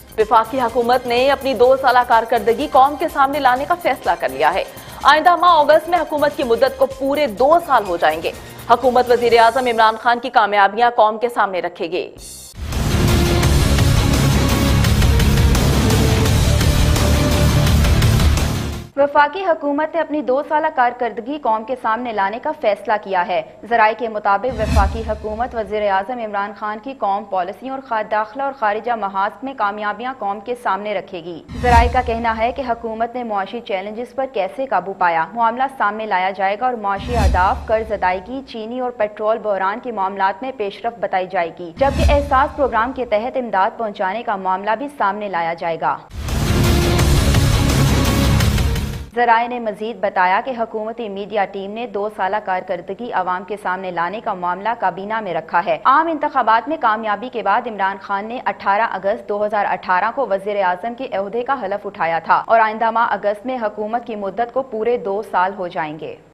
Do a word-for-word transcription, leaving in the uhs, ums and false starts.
वफाकी हुकूमत ने अपनी दो साल कारकर्दगी कौम के सामने लाने का फैसला कर लिया है। आइंदा माह अगस्त में हुकूमत की मुद्दत को पूरे दो साल हो जाएंगे। हुकूमत वजीर आजम इमरान खान की कामयाबियां कौम के सामने रखेगी। वफाकी हुकूमत ने अपनी दो साल कारकर्दगी कौम के सामने लाने का फैसला किया है। ज़राए के मुताबिक वफाकी हुकूमत वज़ीर आज़म इमरान खान की कौम पॉलिसियों और खाद दाखिला और खारिजा महाज में कामयाबियां कौम के सामने रखेगी। ज़राए का कहना है कि हुकूमत ने मुआशी चैलेंजेस पर कैसे काबू पाया, मामला सामने लाया जाएगा और मुआशी अहदाफ, कर्ज अदायगी, चीनी और पेट्रोल बहरान के मामलात में पेशरफ बताई जाएगी, जबकि एहसास प्रोग्राम के तहत इमदाद पहुँचाने का मामला भी सामने लाया जाएगा। ज़राए ने मजीद बताया कि हुकूमती मीडिया टीम ने दो साल कारकर्दगी अवाम के सामने लाने का मामला काबीना में रखा है। आम इंतखाबात में कामयाबी के बाद इमरान खान ने अठारह अगस्त दो हजार अठारह को वज़ीर आज़म के ओहदे का हलफ उठाया था और आइंदा माह अगस्त में हुकूमत की मुद्दत को पूरे दो साल हो जाएंगे।